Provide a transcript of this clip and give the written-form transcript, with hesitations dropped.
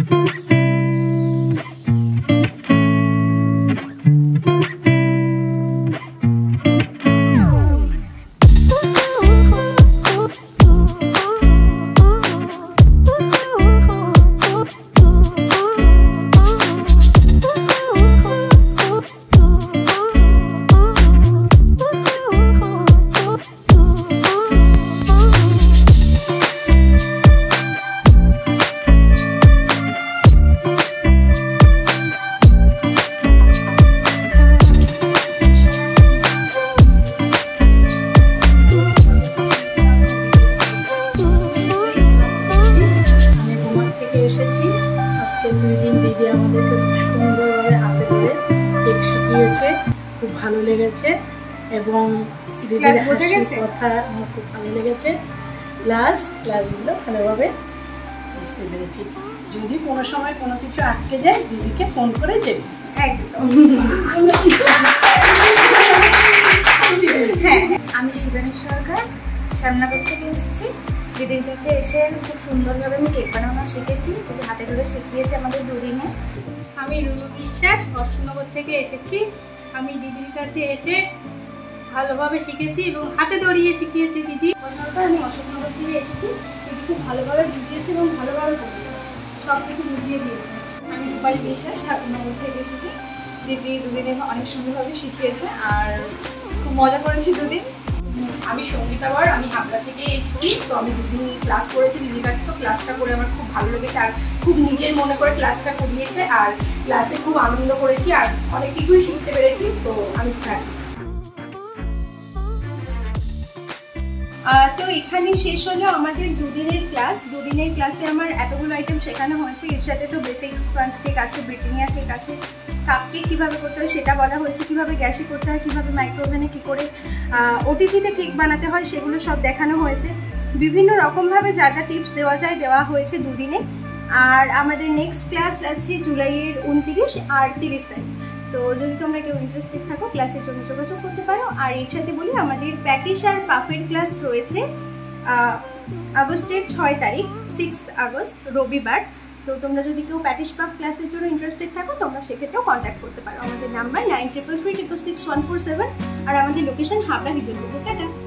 খুব ভালো লেগেছে এবং দিদির হাসির কথা আমার খুব ভালো লেগেছে, প্লাস ক্লাসগুলো ভালোভাবে বুঝতে পেরেছি। যদি কোনো সময় কোনো কিছু আটকে যায় দিদিকে ফোন করে দেবে। হ্যাঁ, আমি শিবানী সরকার শ্যামনগর থেকে এসেছি। দিদির কাছে এসে খুব সুন্দরভাবে আমি কেক বানানো শিখেছি, দিদি হাতে ধরে শিখিয়েছে আমাদের দুদিনে। আমি রুনু বিশ্বাস অশোকনগর থেকে এসেছি। আমি দিদির কাছে এসে ভালোভাবে শিখেছি এবং হাতে ধরিয়ে শিখিয়েছি দিদি। আমি অশোকনগর থেকে এসেছি, দিদি খুব ভালোভাবে বুঝিয়েছে এবং ভালোভাবে করেছে, সব কিছু বুঝিয়ে দিয়েছে। আমি রূপালী বিশ্বাস ঠাকুরনগর থেকে এসেছি। দিদি দুদিনে অনেক সুন্দরভাবে শিখিয়েছে আর খুব মজা করেছি দুদিন। আমি সঙ্গীতা বার, আমি হাবড়া থেকে এসেছি। তো আমি দুদিন ক্লাস করেছি দিদির কাছে। তো ক্লাসটা করে আমার খুব ভালো লেগেছে আর খুব নিজের মনে করে ক্লাসটা করিয়েছে আর ক্লাসে খুব আনন্দ করেছি আর অনেক কিছুই শিখতে পেরেছি। তো আমি হ্যাপি। তো এখানে শেষ হলো আমাদের দুদিনের ক্লাস। দুদিনের ক্লাসে আমার এতগুলো আইটেম শেখানো হয়েছে। এর সাথে তো বেসিক স্পঞ্জ কেক আছে, ব্রিটানিয়া কেক আছে, কাপ কেক কীভাবে করতে হয় সেটা বলা হয়েছে, কীভাবে গ্যাসে করতে হয়, কীভাবে মাইক্রোওভেনে কী করে ওটিজিতে কেক বানাতে হয় সেগুলো সব দেখানো হয়েছে। বিভিন্ন রকমভাবে যা যা টিপস দেওয়া যায় দেওয়া হয়েছে দুদিনে। আর আমাদের নেক্সট ক্লাস আছে জুলাইয়ের 29 আর 30 তারিখ। তো যদি তোমরা কেউ ইন্টারেস্টেড থাকো ক্লাসের জন্য যোগাযোগ করতে পারো। আর এর সাথে বলি আমাদের প্যাটিস আর পাফের ক্লাস রয়েছে আগস্টের 6 তারিখ, 6 আগস্ট রবিবার। তো তোমরা যদি কেউ প্যাটিস পাফ ক্লাসের জন্য ইন্টারেস্টেড থাকো তোমরা সেক্ষেত্রেও কন্ট্যাক্ট করতে পারো। আমাদের নাম্বার 9333666147 আর আমাদের লোকেশন হাবড়া রিজনপুর। টাটা।